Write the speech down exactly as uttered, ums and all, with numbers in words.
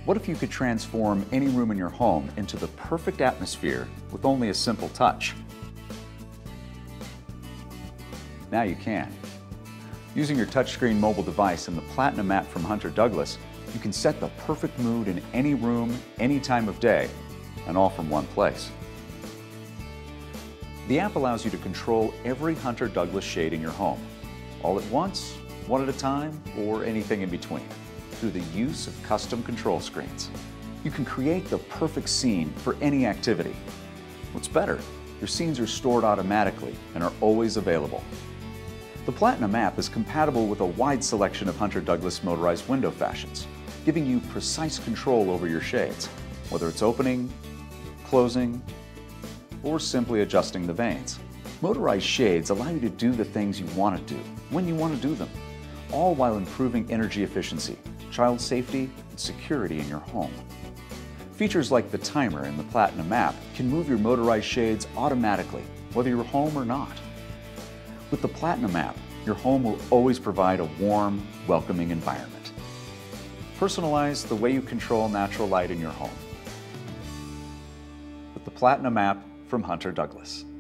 What if you could transform any room in your home into the perfect atmosphere with only a simple touch? Now you can. Using your touchscreen mobile device and the Platinum app from Hunter Douglas, you can set the perfect mood in any room, any time of day, and all from one place. The app allows you to control every Hunter Douglas shade in your home, all at once, one at a time, or anything in between, through the use of custom control screens. You can create the perfect scene for any activity. What's better, your scenes are stored automatically and are always available. The Platinum app is compatible with a wide selection of Hunter Douglas motorized window fashions, giving you precise control over your shades, whether it's opening, closing, or simply adjusting the vanes. Motorized shades allow you to do the things you want to do, when you want to do them, all while improving energy efficiency, child safety, and security in your home. Features like the timer in the Platinum app can move your motorized shades automatically, whether you're home or not. With the Platinum app, your home will always provide a warm, welcoming environment. Personalize the way you control natural light in your home with the Platinum app from Hunter Douglas.